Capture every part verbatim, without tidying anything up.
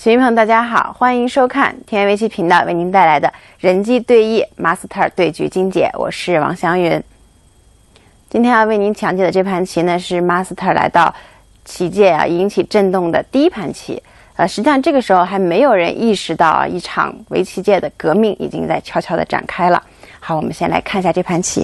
学员朋友大家好，欢迎收看天元围棋频道为您带来的人机对弈 Master 对局精解，我是王祥云。今天要为您讲解的这盘棋呢，是 Master 来到棋界啊引起震动的第一盘棋。呃，实际上这个时候还没有人意识到啊，一场围棋界的革命已经在悄悄的展开了。好，我们先来看一下这盘棋。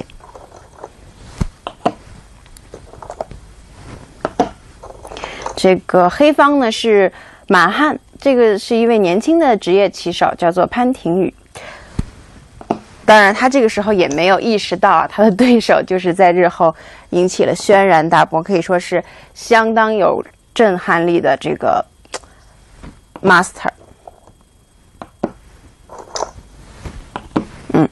这个黑方呢是马汉，这个是一位年轻的职业棋手，叫做潘廷宇。当然他这个时候也没有意识到啊，他的对手就是在日后引起了轩然大波，可以说是相当有震撼力的这个 Master。 嗯，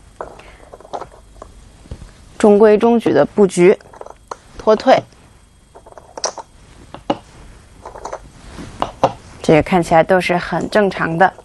中规中矩的布局，脱退，这个看起来都是很正常的。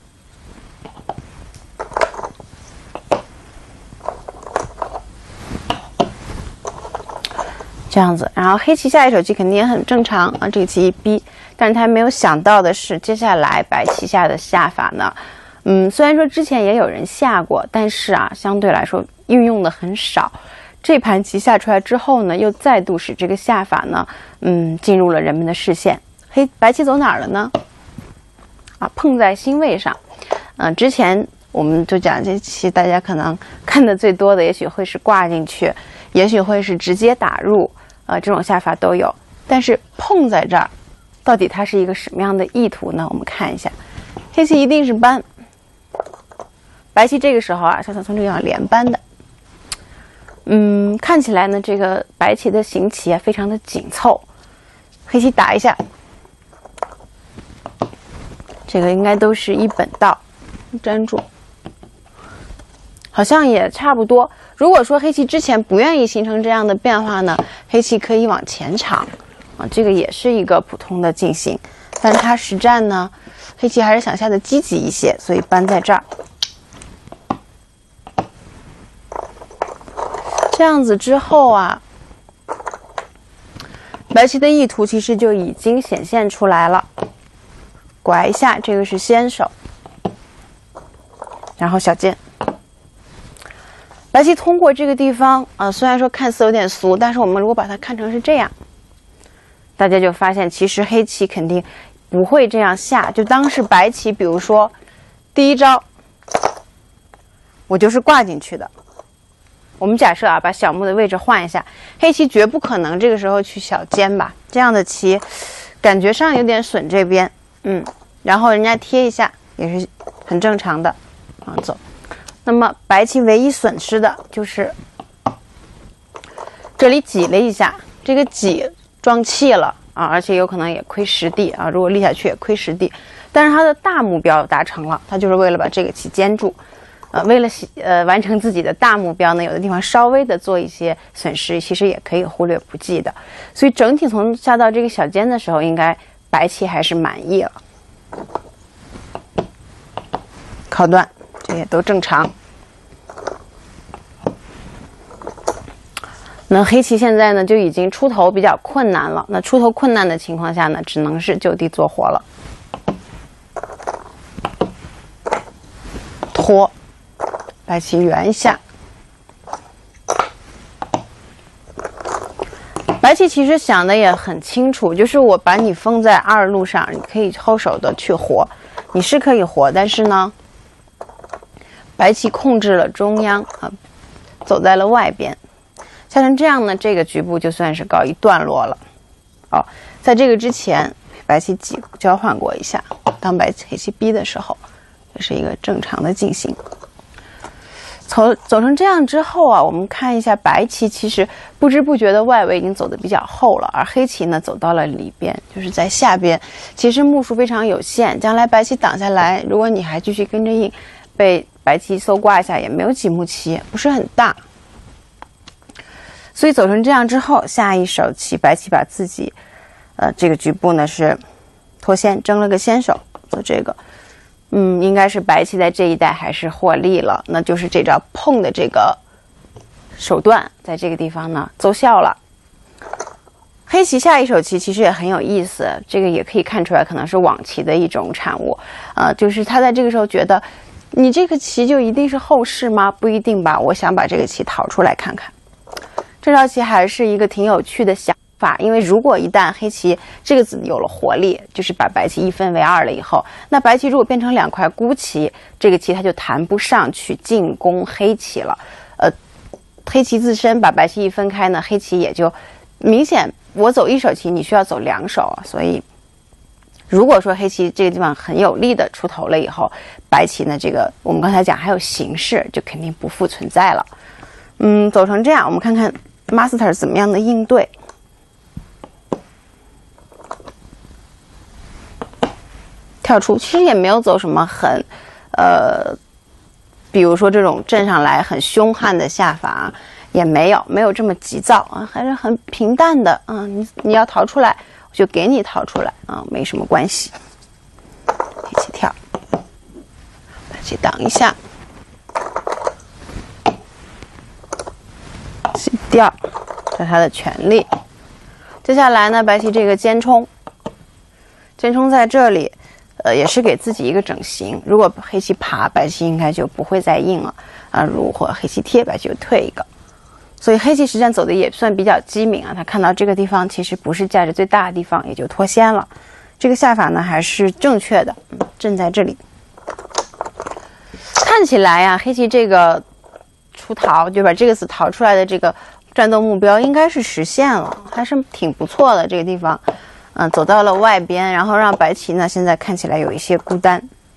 这样子，然后黑棋下一手棋肯定也很正常啊，这个棋一逼，但是他没有想到的是，接下来白棋下的下法呢，嗯，虽然说之前也有人下过，但是啊，相对来说运用的很少。这盘棋下出来之后呢，又再度使这个下法呢，嗯，进入了人们的视线。黑白棋走哪儿了呢？啊，碰在星位上。嗯、呃，之前我们就讲这棋，大家可能看的最多的，也许会是挂进去，也许会是直接打入。呃，这种下法都有，但是碰在这儿，到底它是一个什么样的意图呢？我们看一下，黑棋一定是搬，白棋这个时候啊，像从这个地方连搬的，嗯，看起来呢，这个白棋的行棋啊，非常的紧凑，黑棋打一下，这个应该都是一本道，粘住，好像也差不多。如果说黑棋之前不愿意形成这样的变化呢，黑棋可以往前场啊，这个也是一个普通的进行。但是它实战呢，黑棋还是想下的积极一些，所以搬在这儿。这样子之后啊，白棋的意图其实就已经显现出来了。拐一下，这个是先手，然后小尖。白棋通过这个地方啊、呃，虽然说看似有点俗，但是我们如果把它看成是这样，大家就发现其实黑棋肯定不会这样下，就当是白棋，比如说第一招我就是挂进去的。我们假设啊，把小目的位置换一下，黑棋绝不可能这个时候去小尖吧？这样的棋感觉上有点损这边，嗯，然后人家贴一下也是很正常的啊，走。那么白棋唯一损失的就是这里挤了一下，这个挤装气了啊，而且有可能也亏实地啊，如果立下去也亏实地。但是它的大目标达成了，它就是为了把这个棋坚住，呃，为了呃完成自己的大目标呢，有的地方稍微的做一些损失，其实也可以忽略不计的。所以整体从下到这个小尖的时候，应该白棋还是满意了。靠断。这些都正常。那黑棋现在呢就已经出头比较困难了。那出头困难的情况下呢，只能是就地做活了。拖，白棋圆下。白棋其实想的也很清楚，就是我把你封在二路上，你可以后手的去活，你是可以活，但是呢，白棋控制了中央啊，走在了外边。下成这样呢，这个局部就算是告一段落了。哦，在这个之前，白棋几交换过一下，当白棋黑棋逼的时候，这是一个正常的进行。走走成这样之后啊，我们看一下白棋，其实不知不觉的外围已经走得比较厚了，而黑棋呢走到了里边，就是在下边，其实目数非常有限。将来白棋挡下来，如果你还继续跟着应，被白棋搜刮一下也没有几目棋，不是很大。所以走成这样之后，下一手棋白棋把自己，呃，这个局部呢是脱先，争了个先手，做这个。嗯，应该是白棋在这一带还是获利了，那就是这招碰的这个手段在这个地方呢奏效了。 黑棋下一手棋其实也很有意思，这个也可以看出来可能是网棋的一种产物，呃，就是他在这个时候觉得，你这个棋就一定是后势吗？不一定吧，我想把这个棋逃出来看看。这招棋还是一个挺有趣的想法，因为如果一旦黑棋这个子有了活力，就是把白棋一分为二了以后，那白棋如果变成两块孤棋，这个棋它就弹不上去进攻黑棋了。呃，黑棋自身把白棋一分开呢，黑棋也就明显我走一手棋，你需要走两手啊，所以如果说黑棋这个地方很有力的出头了以后，白棋呢这个我们刚才讲还有形势，就肯定不复存在了。嗯，走成这样，我们看看 Master 怎么样的应对。跳出其实也没有走什么很呃比如说这种阵上来很凶悍的下法，也没有没有这么急躁啊，还是很平淡的啊。你你要逃出来，我就给你逃出来啊，没什么关系。一起跳，白棋挡一下，起掉，这是他的权利。接下来呢，白棋这个尖冲，尖冲在这里。呃，也是给自己一个整形。如果黑棋爬，白棋应该就不会再硬了啊。如果黑棋贴，白棋就退一个。所以黑棋实际上走的也算比较机敏啊。他看到这个地方其实不是价值最大的地方，也就脱先了。这个下法呢还是正确的，嗯，正在这里。看起来呀、啊，黑棋这个出逃就把这个子逃出来的这个战斗目标应该是实现了，还是挺不错的这个地方。嗯，走到了外边，然后让白棋呢现在看起来有一些孤单。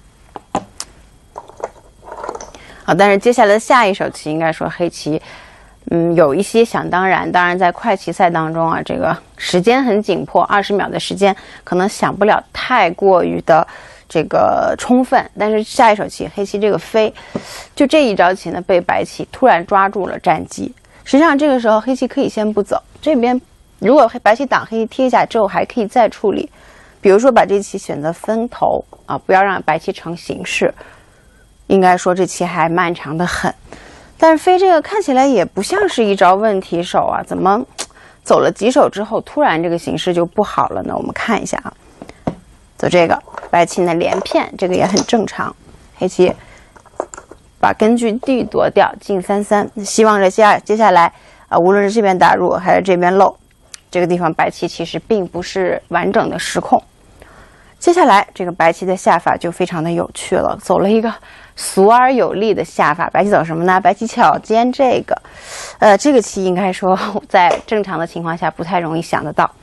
好，但是接下来的下一手棋应该说黑棋，嗯，有一些想当然。当然，在快棋赛当中啊，这个时间很紧迫，二十秒的时间可能想不了太过于的这个充分。但是下一手棋黑棋这个飞，就这一招棋呢，被白棋突然抓住了战机。实际上这个时候黑棋可以先不走，这边。如果黑白棋挡黑棋贴一下之后，还可以再处理，比如说把这棋选择分头啊，不要让白棋成形势。应该说这棋还漫长的很，但是飞这个看起来也不像是一招问题手啊，怎么走了几手之后，突然这个形势就不好了呢？我们看一下啊，走这个白棋呢连骗，这个也很正常。黑棋把根据地夺掉，进三三，希望着下接下来啊，无论是这边打入还是这边漏。这个地方白棋其实并不是完整的失控。接下来这个白棋的下法就非常的有趣了，走了一个俗而有力的下法。白棋走什么呢？白棋巧尖这个，呃，这个棋应该说在正常的情况下不太容易想得到。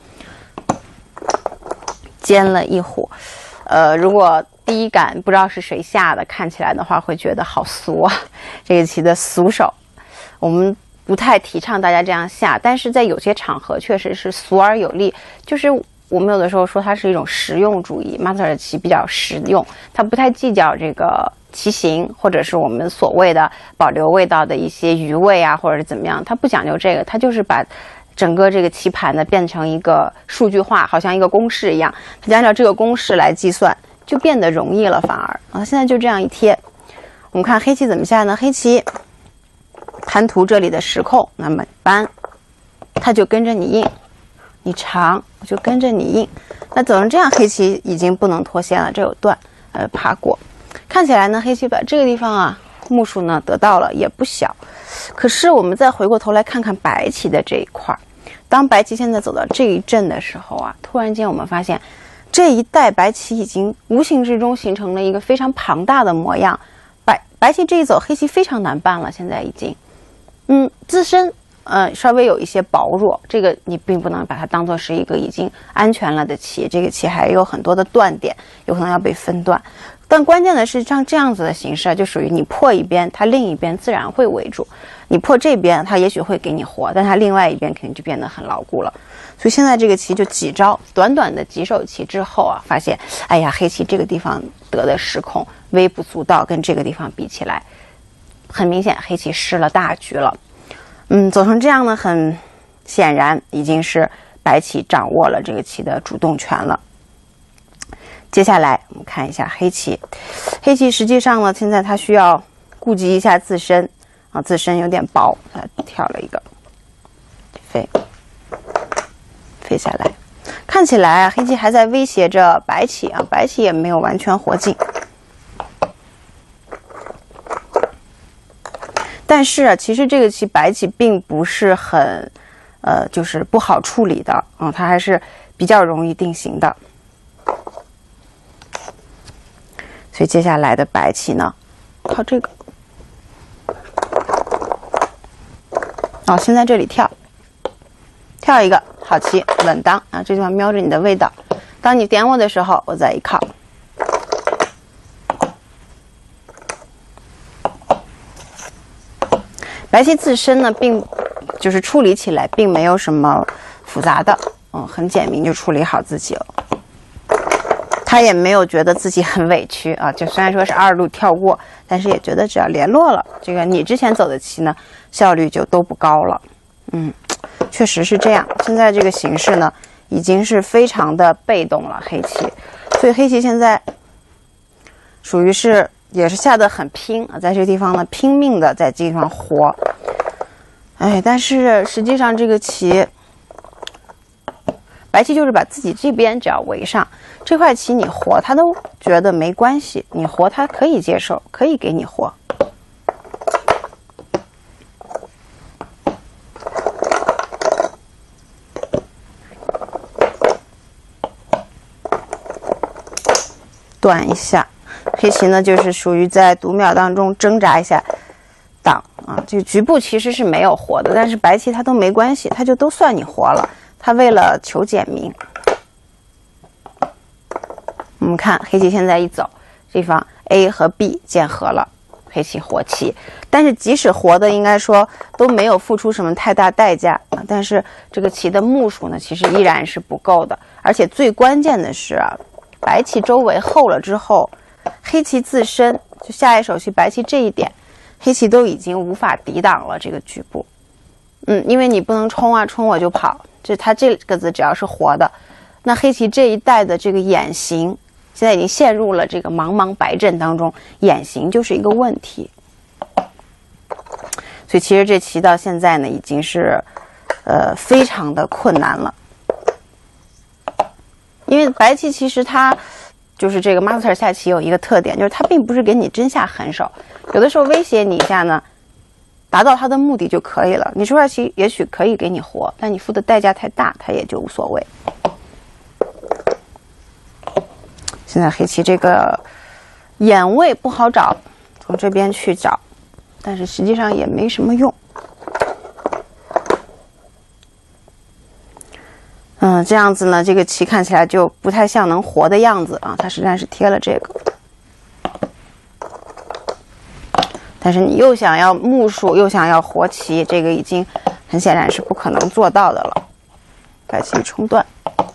尖了一虎，呃，如果第一感不知道是谁下的，看起来的话会觉得好俗啊，这个棋的俗手，我们。不太提倡大家这样下，但是在有些场合确实是俗而有力。就是我们有的时候说它是一种实用主义 ，Master 的棋比较实用，它不太计较这个棋形，或者是我们所谓的保留味道的一些余味啊，或者是怎么样，它不讲究这个，它就是把整个这个棋盘呢变成一个数据化，好像一个公式一样，它就按照这个公式来计算，就变得容易了，反而啊，现在就这样一贴，我们看黑棋怎么下呢？黑棋。贪图这里的时控，那么搬，他就跟着你硬，你长我就跟着你硬。那走成这样，黑棋已经不能脱先了，这有断，呃，爬过。看起来呢，黑棋把这个地方啊，目数呢得到了，也不小。可是我们再回过头来看看白棋的这一块，当白棋现在走到这一阵的时候啊，突然间我们发现，这一带白棋已经无形之中形成了一个非常庞大的模样。白白棋这一走，黑棋非常难办了，现在已经。嗯，自身呃稍微有一些薄弱，这个你并不能把它当做是一个已经安全了的棋，这个棋还有很多的断点，有可能要被分断。但关键的是像这样子的形式，就属于你破一边，它另一边自然会围住；你破这边，它也许会给你活，但它另外一边肯定就变得很牢固了。所以现在这个棋就几招，短短的几手棋之后啊，发现哎呀，黑棋这个地方得的失控微不足道，跟这个地方比起来。很明显，黑棋失了大局了。嗯，走成这样呢，很显然已经是白棋掌握了这个棋的主动权了。接下来我们看一下黑棋，黑棋实际上呢，现在它需要顾及一下自身啊，自身有点薄，它跳了一个飞，飞退下来。看起来黑棋还在威胁着白棋啊，白棋也没有完全活尽。但是啊，其实这个棋白棋并不是很，呃，就是不好处理的啊，它还是比较容易定型的。所以接下来的白棋呢，靠这个，哦，先在这里跳，跳一个好棋，稳当啊，这地方瞄着你的味道。当你点我的时候，我再一靠。白棋自身呢，并就是处理起来并没有什么复杂的，嗯，很简明就处理好自己了。他也没有觉得自己很委屈啊，就虽然说是二路跳过，但是也觉得只要联络了，这个你之前走的棋呢，效率就都不高了。嗯，确实是这样。现在这个形势呢，已经是非常的被动了，黑棋，所以黑棋现在属于是。也是下得很拼啊，在这个地方呢，拼命的在这个地方活。哎，但是实际上这个棋，白棋就是把自己这边只要围上这块棋，你活他都觉得没关系，你活他可以接受，可以给你活。断一下。黑棋呢，就是属于在读秒当中挣扎一下，挡啊，这个局部其实是没有活的，但是白棋它都没关系，它就都算你活了。它为了求简明，我们看黑棋现在一走，这地方 A 和 B 键合了，黑棋活棋。但是即使活的，应该说都没有付出什么太大代价啊。但是这个棋的目数呢，其实依然是不够的，而且最关键的是啊，白棋周围厚了之后。黑棋自身就下一手棋白棋这一点，黑棋都已经无法抵挡了这个局部。嗯，因为你不能冲啊，冲我就跑。这它这个子只要是活的，那黑棋这一带的这个眼形，现在已经陷入了这个茫茫白阵当中，眼形就是一个问题。所以其实这棋到现在呢，已经是呃非常的困难了。因为白棋其实它。就是这个 master 下棋有一个特点，就是它并不是给你真下狠手，有的时候威胁你一下呢，达到它的目的就可以了。你这块棋也许可以给你活，但你付的代价太大，它也就无所谓。现在黑棋这个眼位不好找，从这边去找，但是实际上也没什么用。嗯，这样子呢，这个棋看起来就不太像能活的样子啊。它实际上是贴了这个，但是你又想要目数，又想要活棋，这个已经很显然是不可能做到的了。白棋冲断，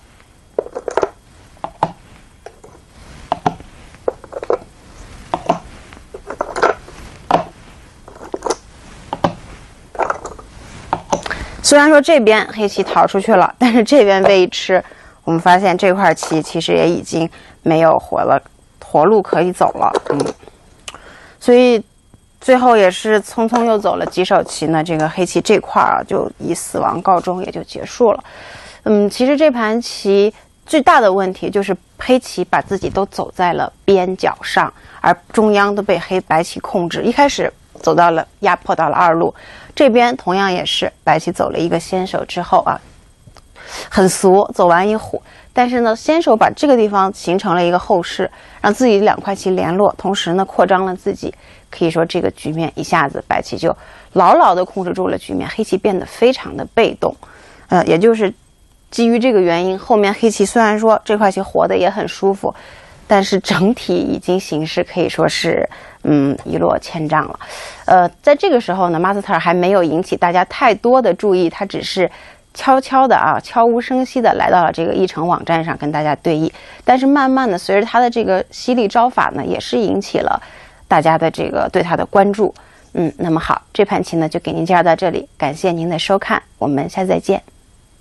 虽然说这边黑棋逃出去了，但是这边被一吃，我们发现这块棋其实也已经没有活了，活路可以走了。嗯，所以最后也是匆匆又走了几手棋呢，这个黑棋这块啊就以死亡告终，也就结束了。嗯，其实这盘棋最大的问题就是黑棋把自己都走在了边角上，而中央都被黑白棋控制。一开始走到了压迫到了二路，这边同样也是白棋走了一个先手之后啊，很俗，走完一虎。但是呢，先手把这个地方形成了一个后势，让自己两块棋联络，同时呢扩张了自己。可以说这个局面一下子白棋就牢牢地控制住了局面，黑棋变得非常的被动。呃，也就是基于这个原因，后面黑棋虽然说这块棋活得也很舒服，但是整体已经形势可以说是嗯一落千丈了。呃，在这个时候呢，马斯特还没有引起大家太多的注意，他只是悄悄的啊，悄无声息的来到了这个议程网站上跟大家对弈。但是慢慢的，随着他的这个犀利招法呢，也是引起了大家的这个对他的关注。嗯，那么好，这盘棋呢就给您介绍到这里，感谢您的收看，我们下次再见。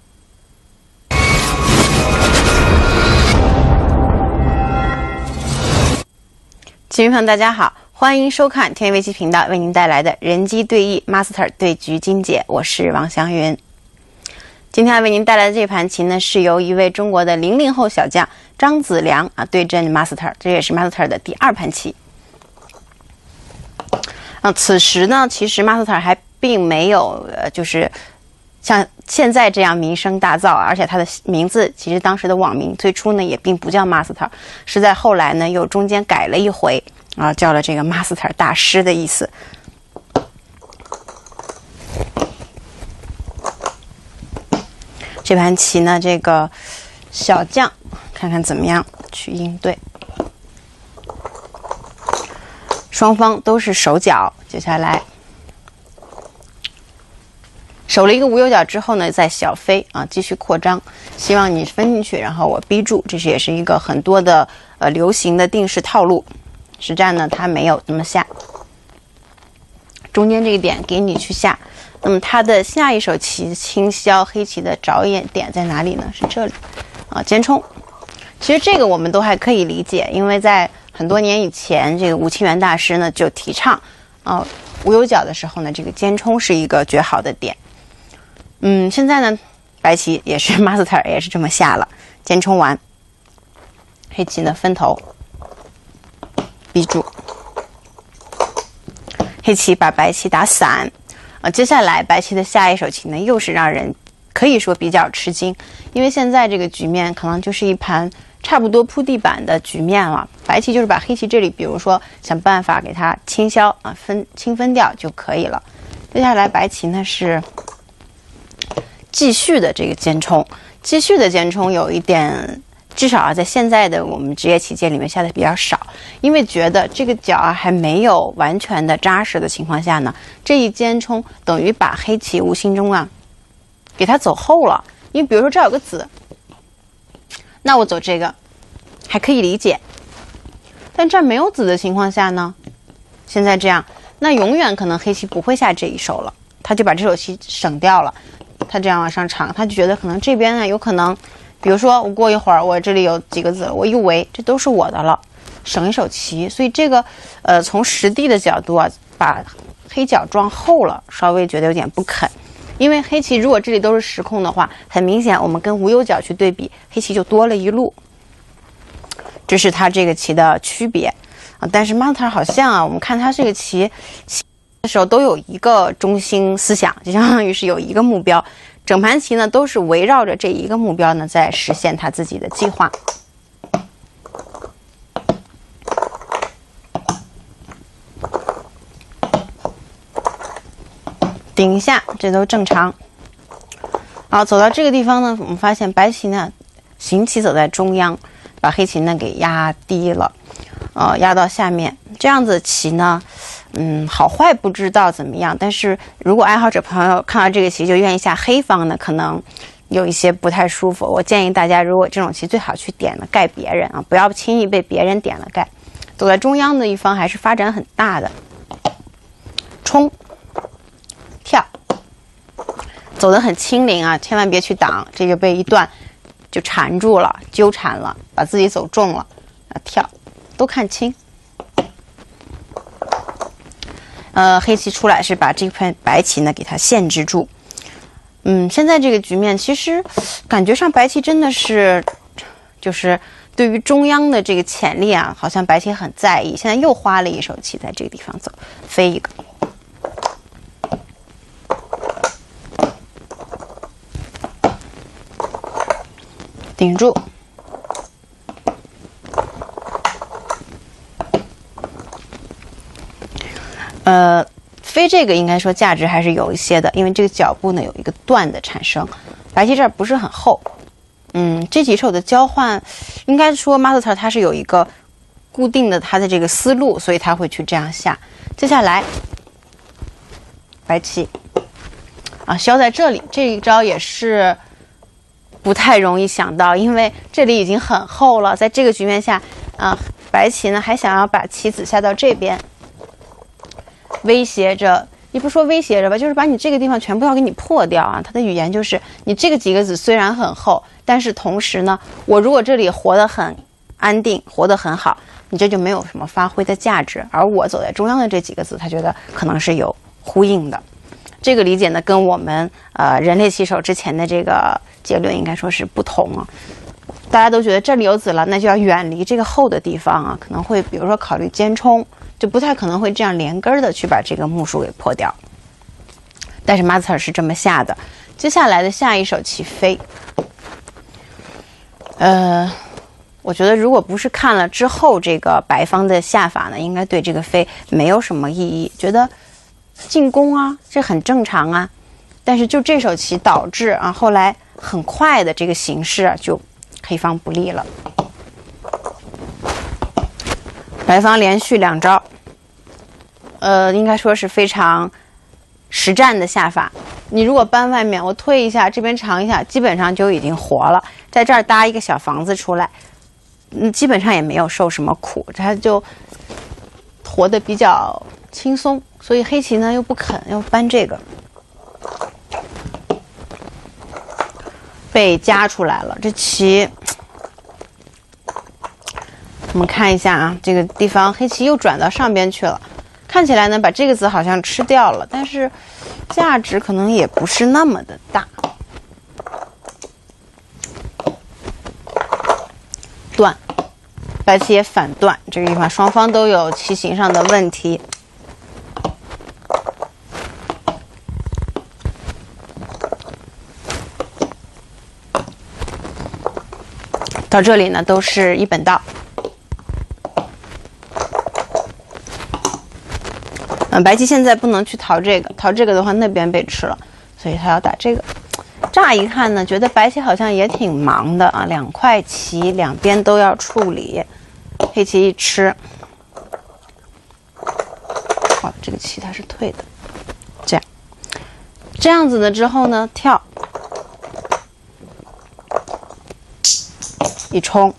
棋迷朋友大家好，欢迎收看天元围棋频道为您带来的人机对弈 Master 对局精解，我是王祥云。 今天要为您带来的这盘棋呢，是由一位中国的零零后小将张子良啊对阵 Master， 这也是 Master 的第二盘棋。啊，此时呢，其实 Master 还并没有呃，就是像现在这样名声大噪，而且他的名字其实当时的网名最初呢也并不叫 Master， 是在后来呢又中间改了一回啊，叫了这个 Master 大师的意思。这盘棋呢，这个小将看看怎么样去应对。双方都是守角，接下来守了一个无忧角之后呢，再小飞啊，继续扩张，希望你分进去，然后我逼住，这是也是一个很多的呃流行的定式套路。实战呢，他没有那么下，中间这个点给你去下。那么他的下一手棋清消黑棋的着眼点在哪里呢？是这里啊，尖冲。其实这个我们都还可以理解，因为在很多年以前，这个吴清源大师呢就提倡啊无忧角的时候呢，这个尖冲是一个绝好的点。嗯，现在呢，白棋也是 Master 也是这么下了，尖冲完，黑棋呢分头逼住，黑棋把白棋打散。啊，接下来白棋的下一手棋呢，又是让人可以说比较吃惊，因为现在这个局面可能就是一盘差不多铺地板的局面了。白棋就是把黑棋这里，比如说想办法给它清消啊，分清分掉就可以了。接下来白棋呢是继续的这个尖冲，继续的尖冲有一点。至少啊，在现在的我们职业棋界里面下的比较少，因为觉得这个角啊还没有完全的扎实的情况下呢，这一尖冲等于把黑棋无形中啊给它走后了。因为比如说这儿有个子，那我走这个还可以理解，但这儿没有子的情况下呢，现在这样，那永远可能黑棋不会下这一手了，他就把这手棋省掉了。他这样往上长，他就觉得可能这边呢有可能。比如说我过一会儿我这里有几个子，我一围这都是我的了，省一手棋。所以这个呃从实地的角度啊，把黑角撞后了，稍微觉得有点不肯。因为黑棋如果这里都是实空的话，很明显我们跟无忧角去对比，黑棋就多了一路，这是它这个棋的区别啊。但是 Master 好像啊，我们看它这个棋的时候都有一个中心思想，就相当于是有一个目标。整盘棋呢都是围绕着这一个目标呢，在实现他自己的计划。顶一下，这都正常。好，走到这个地方呢，我们发现白棋呢，行棋走在中央，把黑棋呢给压低了，呃，压到下面。这样子棋呢。嗯，好坏不知道怎么样，但是如果爱好者朋友看到这个棋就愿意下黑方呢，可能有一些不太舒服。我建议大家，如果这种棋最好去点了盖别人啊，不要轻易被别人点了盖。走在中央的一方还是发展很大的，冲跳，走得很轻灵啊，千万别去挡，这个被一段就缠住了，纠缠了，把自己走重了啊，跳都看清。呃，黑棋出来是把这片白棋呢给它限制住。嗯，现在这个局面其实感觉上白棋真的是，就是对于中央的这个潜力啊，好像白棋很在意。现在又花了一手棋在这个地方走，飞一个，顶住。呃，飞这个应该说价值还是有一些的，因为这个脚步呢有一个段的产生，白棋这儿不是很厚。嗯，这几手的交换，应该说 Master 它是有一个固定的它的这个思路，所以他会去这样下。接下来，白棋啊消在这里，这一招也是不太容易想到，因为这里已经很厚了，在这个局面下啊，白棋呢还想要把棋子下到这边。威胁着，也不说威胁着吧，就是把你这个地方全部要给你破掉啊！他的语言就是，你这个几个子虽然很厚，但是同时呢，我如果这里活得很安定，活得很好，你这就没有什么发挥的价值。而我走在中央的这几个子，他觉得可能是有呼应的。 这个理解呢，跟我们呃人类棋手之前的这个结论应该说是不同啊。大家都觉得这里有子了，那就要远离这个厚的地方啊，可能会比如说考虑尖冲，就不太可能会这样连根的去把这个目数给破掉。但是马斯特是这么下的。接下来的下一手棋飞，呃，我觉得如果不是看了之后这个白方的下法呢，应该对这个飞没有什么意义，觉得进攻啊，这很正常啊。但是就这手棋导致啊，后来很快的这个形势啊，就黑方不利了。白方连续两招，呃，应该说是非常实战的下法。你如果搬外面，我退一下，这边长一下，基本上就已经活了。在这儿搭一个小房子出来，嗯，基本上也没有受什么苦，它就活得比较轻松。所以黑棋呢又不肯要搬这个，被夹出来了。这棋我们看一下啊，这个地方黑棋又转到上边去了，看起来呢把这个子好像吃掉了，但是价值可能也不是那么的大。断，白棋也反断，这个地方双方都有棋形上的问题。到这里呢都是一本道。嗯，白棋现在不能去逃这个，逃这个的话那边被吃了，所以他要打这个。乍一看呢，觉得白棋好像也挺忙的啊，两块棋两边都要处理，黑棋一吃，哦，这个棋它是退的，这样，这样子了之后呢，跳，一冲。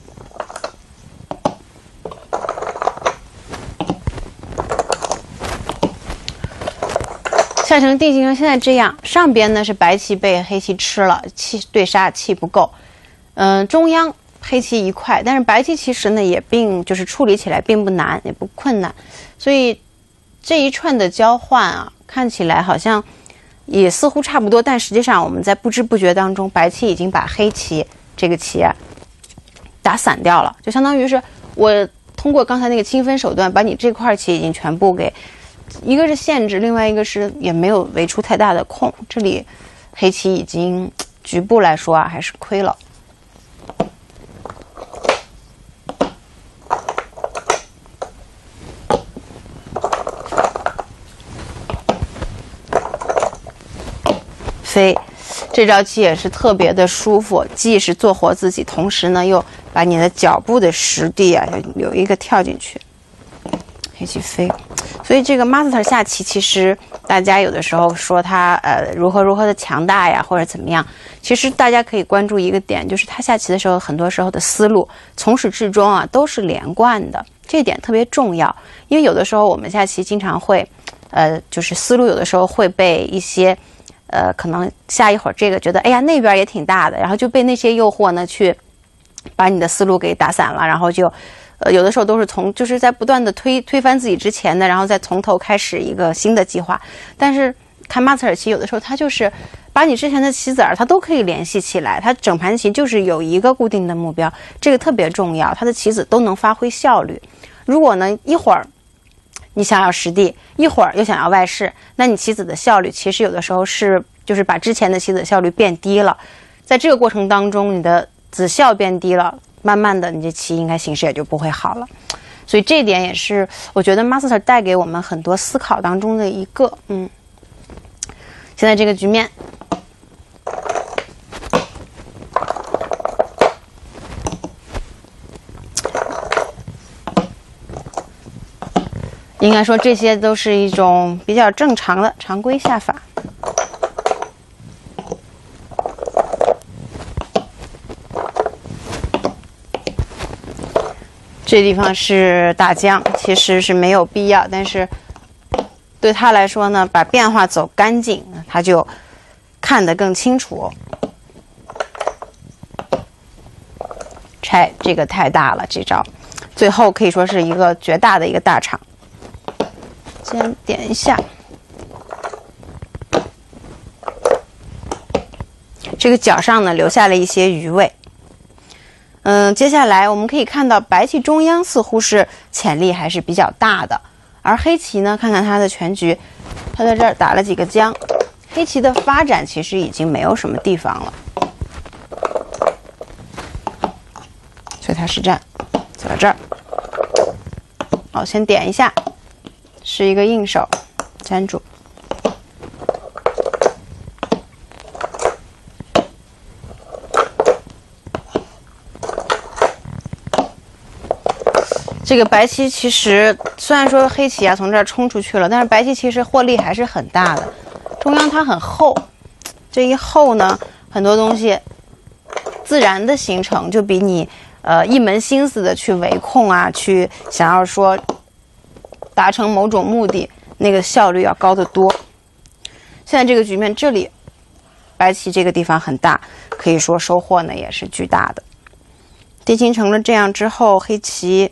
下成定型成现在这样，上边呢是白棋被黑棋吃了，气对杀气不够，嗯、呃，中央黑棋一块，但是白棋其实呢也并就是处理起来并不难，也不困难，所以这一串的交换啊，看起来好像也似乎差不多，但实际上我们在不知不觉当中，白棋已经把黑棋这个棋啊打散掉了，就相当于是我通过刚才那个清分手段，把你这块棋已经全部给。一个是限制，另外一个是也没有围出太大的空。这里黑棋已经局部来说啊，还是亏了。飞，这招棋也是特别的舒服，既是做活自己，同时呢又把你的脚步的实地啊有一个跳进去。黑棋飞。所以这个 master 下棋，其实大家有的时候说他呃如何如何的强大呀，或者怎么样，其实大家可以关注一个点，就是他下棋的时候，很多时候的思路从始至终啊都是连贯的，这一点特别重要。因为有的时候我们下棋经常会，呃，就是思路有的时候会被一些，呃，可能下一会儿这个觉得哎呀那边也挺大的，然后就被那些诱惑呢去把你的思路给打散了，然后就。呃，有的时候都是从就是在不断的推推翻自己之前的，然后再从头开始一个新的计划。但是看马斯尔棋，有的时候他就是把你之前的棋子儿，他都可以联系起来，他整盘棋就是有一个固定的目标，这个特别重要，他的棋子都能发挥效率。如果呢一会儿你想要实地，一会儿又想要外势，那你棋子的效率其实有的时候是就是把之前的棋子效率变低了，在这个过程当中，你的子效变低了。慢慢的，你这棋应该形势也就不会好了，所以这一点也是我觉得 master 带给我们很多思考当中的一个，嗯，现在这个局面，应该说这些都是一种比较正常的常规下法。这地方是大将，其实是没有必要，但是对他来说呢，把变化走干净，他就看得更清楚。拆这个太大了，这招最后可以说是一个绝大的一个大场。先点一下， 这个角上呢留下了一些余味。嗯，接下来我们可以看到白棋中央似乎是潜力还是比较大的，而黑棋呢，看看它的全局，它在这儿打了几个将，黑棋的发展其实已经没有什么地方了，所以它实战走到这儿。好，先点一下，是一个应手，粘住。这个白棋其实虽然说黑棋啊从这儿冲出去了，但是白棋其实获利还是很大的。中央它很厚，这一厚呢，很多东西自然的形成，就比你呃一门心思的去围控啊，去想要说达成某种目的，那个效率要高得多。现在这个局面，这里白棋这个地方很大，可以说收获呢也是巨大的。地形成了这样之后，黑棋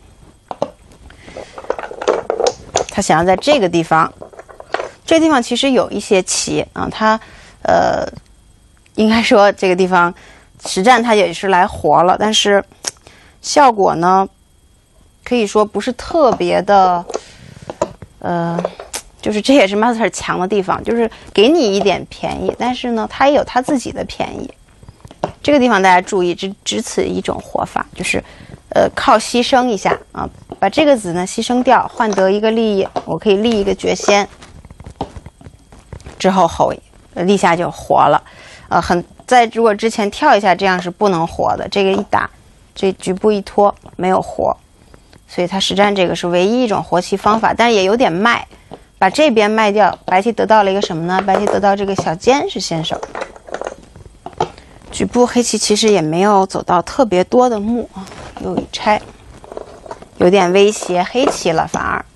他想要在这个地方，这个地方其实有一些棋啊，他呃，应该说这个地方实战他也是来活了，但是效果呢，可以说不是特别的，呃，就是这也是 Master 强的地方，就是给你一点便宜，但是呢，他也有他自己的便宜。这个地方大家注意，只只此一种活法，就是呃靠牺牲一下啊，把这个子呢牺牲掉，换得一个利益，我可以立一个绝先，之后后立下就活了。呃，很在如果之前跳一下，这样是不能活的。这个一打，这局部一拖没有活，所以他实战这个是唯一一种活棋方法，但是也有点卖，把这边卖掉，白棋得到了一个什么呢？白棋得到这个小尖是先手。局部黑棋其实也没有走到特别多的目啊，又一拆，有点威胁黑棋了，反而，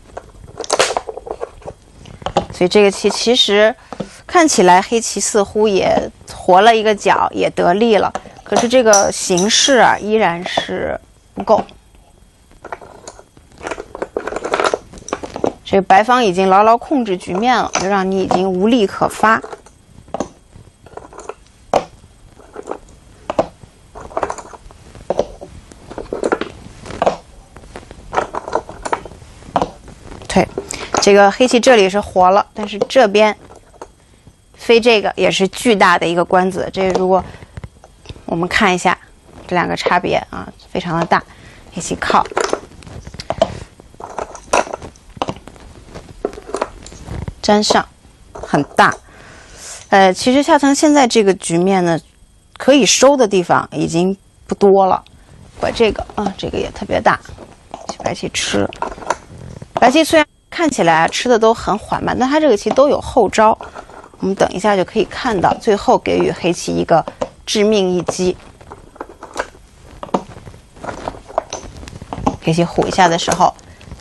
所以这个棋其实看起来黑棋似乎也活了一个角，也得利了，可是这个形势啊依然是不够。这个白方已经牢牢控制局面了，就让你已经无力可发。对，这个黑棋这里是活了，但是这边飞这个也是巨大的一个官子。这个如果我们看一下这两个差别啊，非常的大。黑棋靠，粘上，很大。呃，其实下层现在这个局面呢，可以收的地方已经不多了。拐这个啊，这个也特别大，白棋吃。白棋虽然看起来吃的都很缓慢，但它这个棋都有后招。我们等一下就可以看到，最后给予黑棋一个致命一击。黑棋虎一下的时候，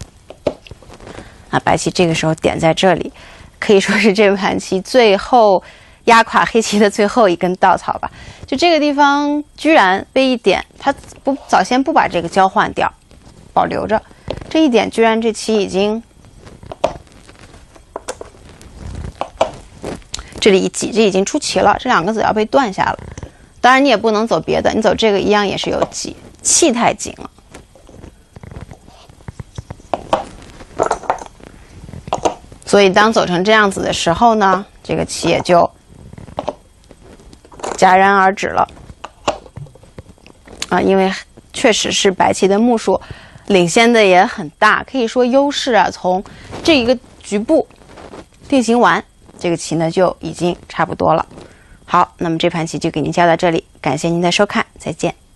啊，白棋这个时候点在这里，可以说是这盘棋最后压垮黑棋的最后一根稻草吧。就这个地方居然被一点，他不早先不把这个交换掉，保留着。这一点居然这棋已经这里一挤，这已经出棋了，这两个子要被断下了。当然你也不能走别的，你走这个一样也是有挤，气太紧了。所以当走成这样子的时候呢，这个棋也就戛然而止了。啊，因为确实是白棋的目数领先的也很大，可以说优势啊，从这一个局部定型完，这个棋呢就已经差不多了。好，那么这盘棋就给您教到这里，感谢您的收看，再见。